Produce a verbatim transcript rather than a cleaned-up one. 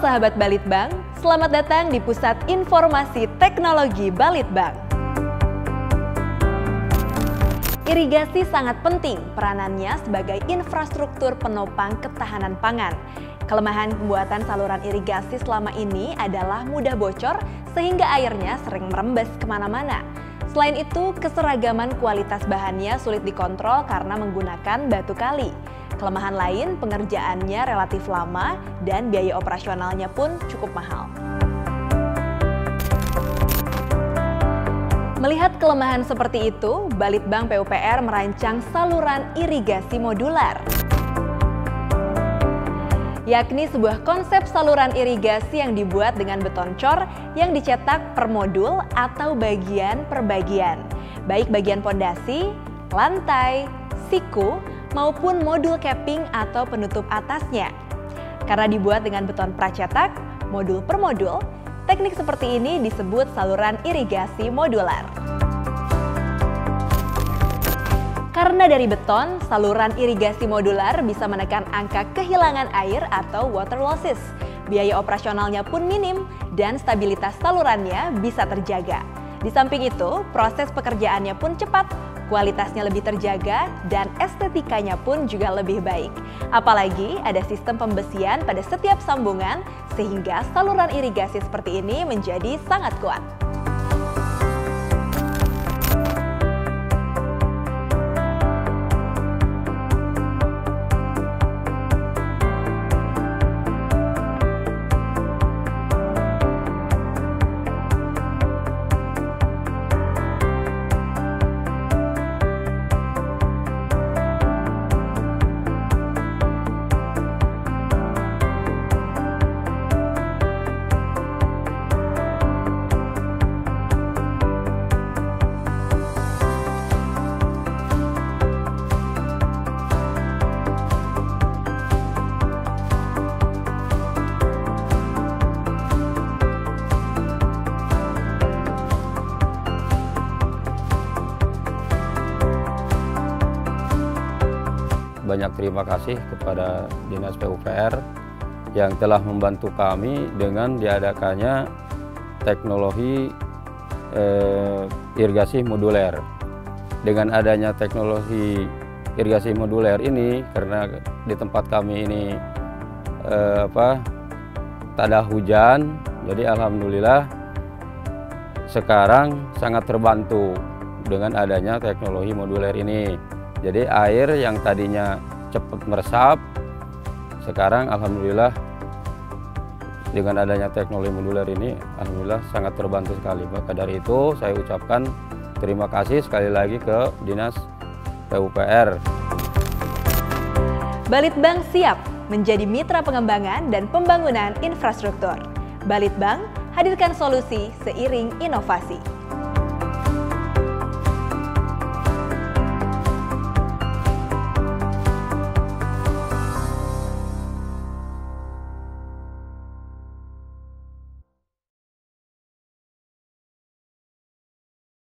sahabat Balitbank, selamat datang di Pusat Informasi Teknologi Balitbank. Irigasi sangat penting peranannya sebagai infrastruktur penopang ketahanan pangan. Kelemahan pembuatan saluran irigasi selama ini adalah mudah bocor sehingga airnya sering merembes kemana-mana. Selain itu, keseragaman kualitas bahannya sulit dikontrol karena menggunakan batu kali. Kelemahan lain, pengerjaannya relatif lama dan biaya operasionalnya pun cukup mahal. Melihat kelemahan seperti itu, Balitbank P U P R merancang saluran irigasi modular. Yakni sebuah konsep saluran irigasi yang dibuat dengan beton cor yang dicetak per modul atau bagian per bagian, baik bagian pondasi, lantai, siku, maupun modul capping atau penutup atasnya. Karena dibuat dengan beton pracetak, modul per modul, teknik seperti ini disebut saluran irigasi modular. Karena dari beton, saluran irigasi modular bisa menekan angka kehilangan air atau water losses. Biaya operasionalnya pun minim dan stabilitas salurannya bisa terjaga. Di samping itu, proses pekerjaannya pun cepat, kualitasnya lebih terjaga, dan estetikanya pun juga lebih baik. Apalagi ada sistem pembesian pada setiap sambungan, sehingga saluran irigasi seperti ini menjadi sangat kuat. Banyak terima kasih kepada Dinas P U P R yang telah membantu kami dengan diadakannya teknologi eh, irigasi moduler. Dengan adanya teknologi irigasi moduler ini, karena di tempat kami ini eh, apa, tak ada hujan, jadi alhamdulillah sekarang sangat terbantu dengan adanya teknologi moduler ini. Jadi air yang tadinya cepat meresap, sekarang alhamdulillah dengan adanya teknologi moduler ini, alhamdulillah sangat terbantu sekali. Maka dari itu saya ucapkan terima kasih sekali lagi ke Dinas P U P R. Balitbank siap menjadi mitra pengembangan dan pembangunan infrastruktur. Balitbank hadirkan solusi seiring inovasi.